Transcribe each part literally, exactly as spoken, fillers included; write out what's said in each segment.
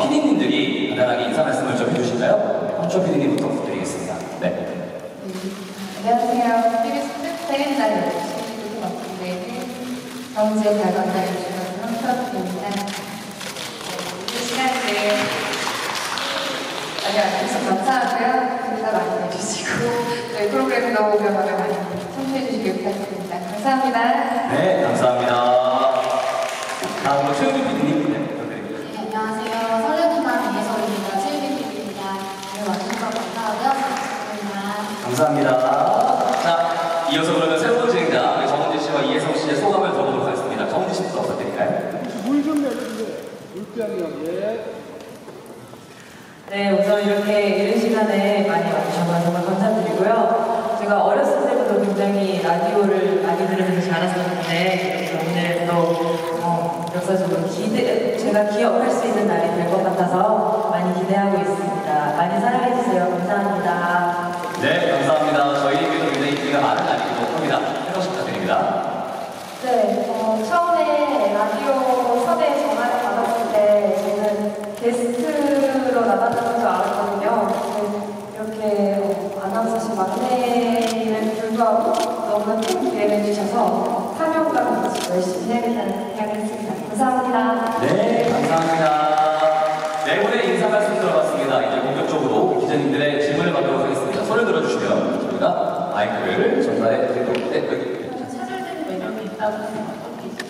피디님들이 간단하게 인사 말씀을 좀 해주실까요? 황초 피디님부터 부탁드리겠습니다. 네. 네. 안녕하세요. 티비스 팬 나이 시리즈 맡고 있는 정지의 발광자를 주셔서 황초입니다. 이 시간에 많이 와주셔서 감사하고요. 인사 많이 해주시고 저희 프로그램도 오면마다 많이 청취해주시길 부탁드립니다. 감사합니다. 네, 감사합니다. 다음으로 최우빈 피디님. 네, 부탁드립니다. 네, 안녕하세요. 설레는 이예솔입니다. 최유빈 피디입니다. 오늘 와주셔서 감사하고요. 감사합니다. 감사합니다. 자, 이어서 그러면 새로운 진행자 우리 정은지 씨와 이혜성 씨의 소감을 들어보도록 하겠습니다. 정은지 씨부터 부탁드릴까요? 물 좀 내려주세요. 물병이요. 예. 네, 우선 이렇게 이른 시간에 많이 와주셔서 정말 감사드리고요. 제가 어렸을 때부터 굉장히 라디오를 많이 들으면서 자랐었는데 오늘 또 어, 역사적으로 기대, 제가 기억할 수 있는 날이 될 것 같아서 많이 기대하고 있습니다. 많이 사랑해주세요. 감사합니다. 네, 감사합니다. 저희에게도 굉장히 인기가 많은 날이기도 합니다. 해석 부탁드립니다. 네, 어, 처음에 라디오 섭외 전화를 받았을 때 저는 게스트로 나갔다는 줄 알았거든요. 이렇게 어, 아나운서실 막내임에도 불구하고 너무 큰 기회를 주셔서 사명감 가지고 열심히 해야겠다는 생각을 했습니다. 감사합니다. 네, 감사합니다. 네 분의 인사 말씀 들어봤습니다. 이제 본격적으로 기자님들의 질문을 받도록 하겠습니다. 손을 들어주시면 저희가 마이크를 전달해 드리도록 네, 여기. 찾을 때는 매력이 있다고 생각합니다.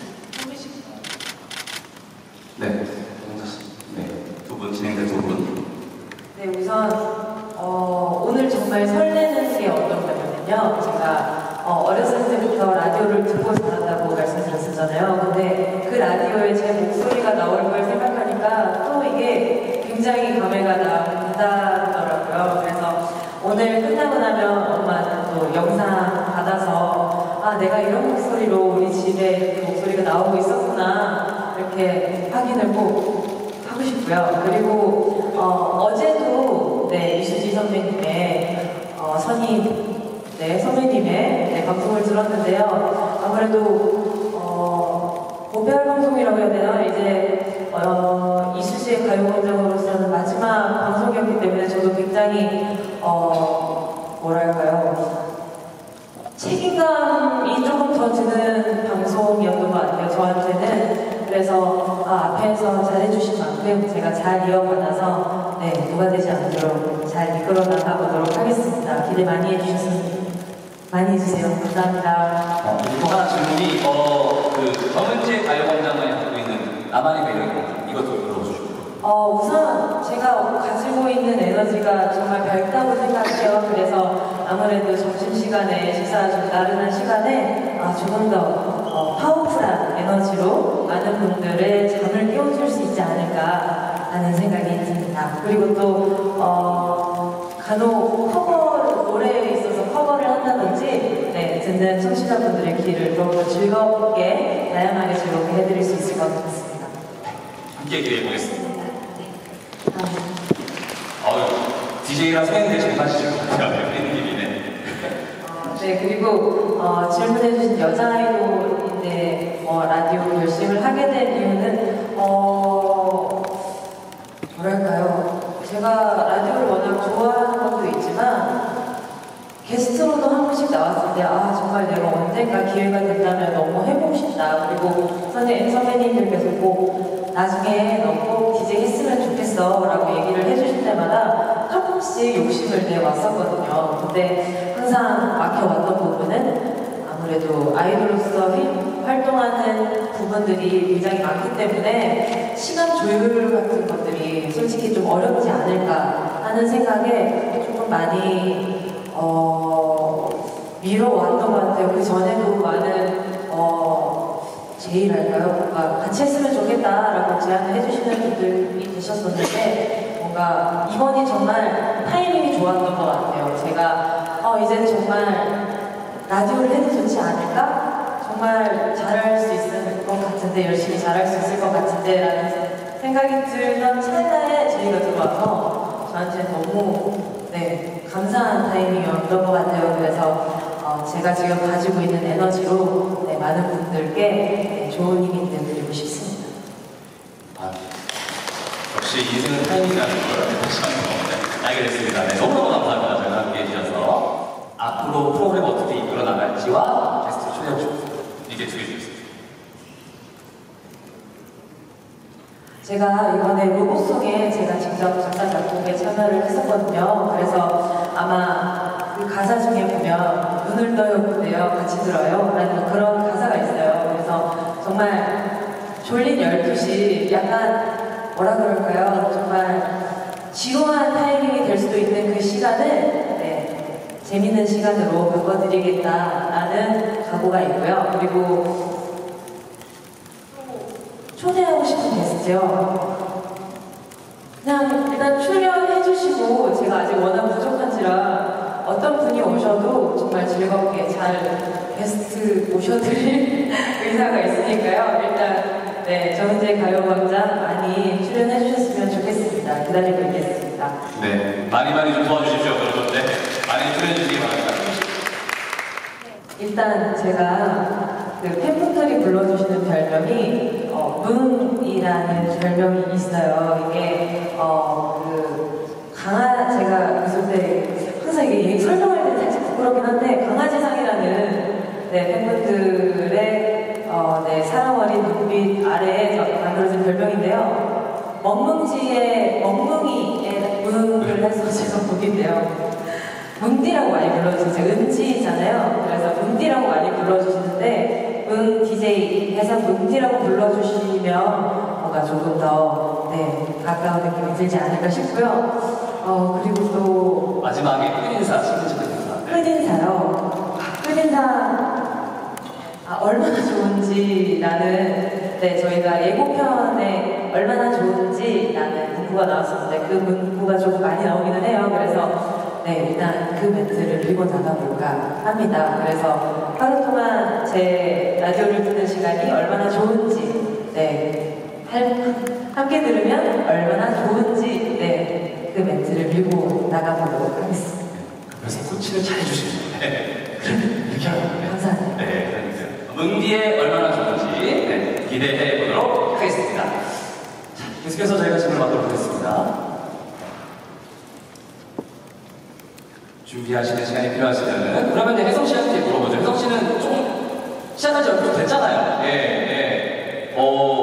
네, 정자 씨. 네, 두 분 진행자 두 분. 네, 우선 어, 오늘 정말 설레는 게 어떤 거냐면요. 제가 어, 어렸을 때부터 라디오를 듣고 자랐다고 말씀드렸었잖아요. 근데 그 라디오에 제 목소리가 나올 걸 생각하니까 또 이게 굉장히 감회가 남다르더라고요. 그래서 오늘 끝나고 나면 엄마는 또 영상 받아서 아, 내가 이런 목소리로 우리 집에 이렇게 목소리가 나오고 있었구나 이렇게 확인을 꼭 하고 싶고요. 그리고 어, 어제도 네, 이수지 선배님의 어, 선임 네, 선배님의 네, 방송을 들었는데요. 아무래도 어, 고별 방송이라고 해야 되나? 이제 어, 이수지의 가요광장으로서는 마지막 방송이었기 때문에 저도 굉장히 어, 뭐랄까요? 책임감이 조금 더 드는 방송이었던 것 같아요. 저한테는. 그래서 아, 앞에서 잘해주신 만큼 제가 잘 이어받아서 네, 누가 되지 않도록 잘 이끌어 나가보도록 하겠습니다. 기대 많이 해주셨으면 많이 해주세요. 감사합니다. 어, 또 하나 질문이 어, 그 정은지의 가요광장을 갖고 있는 나만의 매력이 이것도 들어주시고. 어, 우선 제가 가지고 있는 에너지가 정말 밝다고 생각해요. 그래서 아무래도 점심시간에 식사 좀 나른한 시간에 아, 조금 더 어, 파워풀한 에너지로 많은 분들의 잠을 깨워줄 수 있지 않을까 하는 생각이 듭니다. 그리고 또 어, 간혹 커버 노래에 있어서 커버를 한다든지 네, 듣는 청취자분들의 귀를 더욱더 즐겁게 다양하게 즐겁게 해드릴 수 있을 것 같습니다. 함께 기대해 보겠습니다. 어우, 디제이랑 성인 대신 하시죠. 팬님이네. 어, 네, 그리고 어, 질문해주신 여자 아이돌인데 어, 라디오 결심을 하게 된 이유는 어, 뭐랄까요? 제가 라디오를 워낙 좋아하는 것도 있지만 게스트로도 한 번씩 나왔을 때 아 정말 내가 언젠가 기회가 된다면 너무 해보고 싶다. 그리고 선생님, 선배님들께서 꼭 나중에 너 꼭 디제이 했으면 좋겠어 라고 얘기를 해주실 때마다 조금씩 욕심을 내왔었거든요. 근데 항상 막혀왔던 부분은 아무래도 아이돌로서 활동하는 부분들이 굉장히 많기 때문에 시간 조율 같은 것들이 솔직히 좀 어렵지 않을까 하는 생각에 조금 많이 어, 미뤄왔던 것 같아요. 그 전에도 많은 어, 제의랄까요? 뭔가 같이 했으면 좋겠다라고 제안을 해주시는 분들이 계셨었는데 뭔가 이번이 정말 타이밍이 좋았던 것 같아요. 제가 어, 이제는 정말 라디오를 해도 좋지 않을까? 정말 잘할 수 있을 것 같은데 열심히 잘할 수 있을 것 같은데 라는 생각이 들던 찰나에 제의가 들어와서 저한테 너무 네, 감사한 타이밍이었던 것 같아요. 그래서 어, 제가 지금 가지고 있는 에너지로 네, 많은 분들께 네, 좋은 힘이 되어드리고 싶습니다. 아, 역시 역시 인생은 타이밍이라는 걸 다시 한번 네, 알게 됐습니다. 네, 너무너무 감사합니다. 저희와 함께 해주셔서 앞으로 프로그램 어떻게 이끌어 나갈지와 게스트 초대하고 싶습니다. 이게 두 개 주겠습니다. 제가 이번에 로고송에 제가 직접 작사 작곡에 참여를 했었거든요. 그래서 아마 그 가사 중에 보면 눈을 떠요 그대요 같이 들어요 라는 그런 가사가 있어요. 그래서 정말 졸린 열두 시 약간 뭐라 그럴까요? 정말 지루한 타이밍이 될 수도 있는 그 시간을 네, 재밌는 시간으로 바꿔드리겠다라는 각오가 있고요. 그리고 초대하고 싶은 게스트요. 그냥 일단 출연해주시고 제가 아직 워낙 부족한지라 어떤 분이 오셔도 정말 즐겁게 잘 게스트 모셔드릴 의사가 있으니까요. 일단 네, 정은지의 가요광장 많이 출연해주셨으면 좋겠습니다. 기다리고 있겠습니다. 네, 많이 많이 좀 도와주십시오. 여러분. 네, 많이 출연해주시기 바랍니다. 일단 제가 그 팬분들이 불러주시는 별명이 어, 뭉이라는 별명이 있어요. 이게 어, 그 강아 제가 있을 때 항상 이게 설명할 때 살짝 부끄럽긴 한데 강아지상이라는 네, 팬분들의 어, 네, 사랑 어린 눈빛 아래에 만들어진 별명인데요. 멍뭉지의 멍뭉이의 뭉을 해서 제가 보기인데요. 뭉디라고 많이 불러주세요. 은지잖아요. 그래서 뭉디라고 많이 불러주시는데 뭉 디제이 해서 뭉디라고 불러주시면 뭔가 조금 더 네, 가까운 느낌이 들지 않을까 싶고요. 어, 그리고 또 마지막에 끝인사, 시그니처 끝인사. 끝인사요. 끝인사 아, 얼마나 좋은지라는 네, 저희가 예고편에 얼마나 좋은지라는 문구가 나왔었는데 그 문구가 조금 많이 나오기는 해요. 그래서 네, 일단 그 멘트를 밀고 나가볼까 합니다. 그래서 하루 동안 제 라디오를 듣는 시간이 얼마나 좋은지, 네, 함께 들으면 얼마나 좋은지, 네, 그 멘트를 밀고 나가보도록 하겠습니다. 그래서 코치를 잘 해주시는 네, 이렇게 하고 네. 감사합니다. 네, 그러니까요. 뭉디의 얼마나 좋은지 네, 기대해 보도록 하겠습니다. 자, 계속해서 저희가 질문을 받도록 하겠습니다. 준비하시는 시간이 필요하시면은 그러면 이제 혜성 씨한테 물어보죠. 혜성 씨는 좀 시작한 지 얼마 됐잖아요. 예, 예.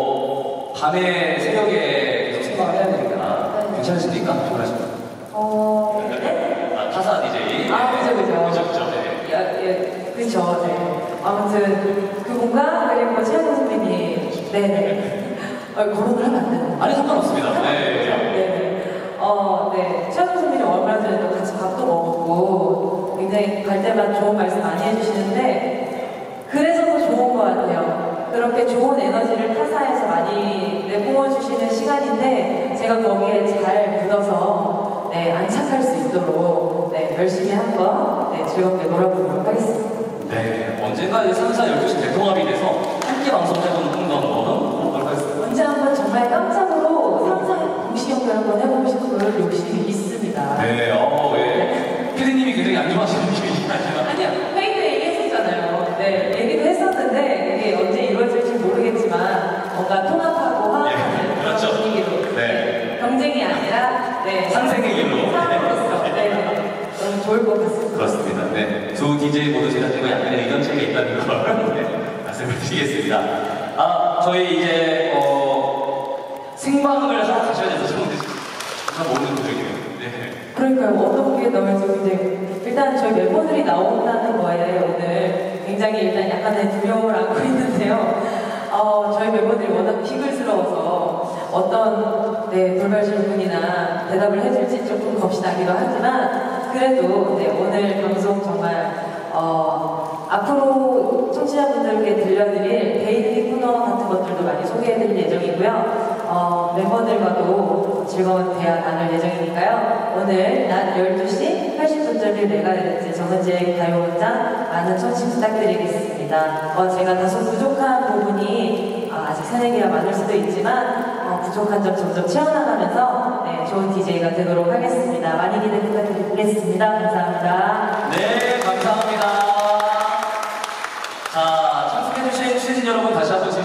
어, 밤에 새벽에 계속 생방을 해야 되니까 네. 괜찮으십니까? 피곤하십니까? 어, 네? 아, 타사 디제이. 아, 그죠, 그죠. 그죠, 그죠. 네. 예, 예, 그죠, 네. 아무튼 그분과 그리고 최현우 선배님, 네네. 어, 거론을 하면 안 되는 아니, 상관없습니다. 네. 네. 어, 네. 최현우 선배님 얼마 전에 또 같이 밥도 먹었고 굉장히 갈 때마다 좋은 말씀 많이 해주시는데 그래서 더 좋은 것 같아요. 그렇게 좋은 에너지를 타사에서 많이 내뿜어주시는 시간인데 제가 거기에 잘 묻어서 네, 안착할 수 있도록 네, 열심히 한번 네, 즐겁게 놀아보도록 하겠습니다. 네. 언젠가 이제 삼, 사, 열두 시 대통합이 돼서 함께 방송해보는 꿈도 한번 해보도록 하겠습니다. 언제 한번 정말 깜짝으로 상상 동시 연결 한번 해보고 싶은 욕심이 있습니다. 네, 어, 예. 피디님이 굉장히 안 좋아하시는 느낌이긴 하지만. 아니요, 회의 때 얘기했었잖아요. 네, 얘기도 했었는데 그게 언제 이루어질지 모르겠지만 뭔가 통합하고 화합하는 예, 그런 그렇죠. 분위기로 네. 경쟁이 아니라 네, 상생의 길로. 사람으로서 네, 너무 좋을 것 같습니다. 그렇습니다. 네. 두 디제이 모두 제작진과 약간의 의견 차이가 있다는 걸 네, 말씀을 드리겠습니다. 아, 저희 이제, 어, 생방을 하러 가셔야 돼서 저는 잘 모르는 도중이에요. 네. 그러니까요, 어떤 게 나올지 근데 일단 저희 멤버들이 나온다는 거에 오늘 굉장히 일단 약간의 두려움을 안고 있는데요. 어, 저희 멤버들이 워낙 비글스러워서 어떤 네, 돌발 질문이나 대답을 해줄지 조금 겁이 나기도 하지만 그래도 네, 오늘 방송 정말 어, 앞으로 청취자분들께 들려드릴 데일리 코너 같은 것들도 많이 소개해드릴 예정이고요. 어, 멤버들과도 즐거운 대화 나눌 예정이니까요. 오늘 낮 열두 시 팔십구 점 일 메가헤르츠 정은지의 가요광장 많은 청취 부탁드리겠습니다. 어, 제가 다소 부족한 부분이 어, 아직 새내기가 많을 수도 있지만 어, 부족한 점 점점 채워나가면서 네, 좋은 디제이가 되도록 하겠습니다. 많이 기대 부탁드리겠습니다. 감사합니다. 네, 감사합니다. 자, 참석해주신 취재진 여러분 다시 한번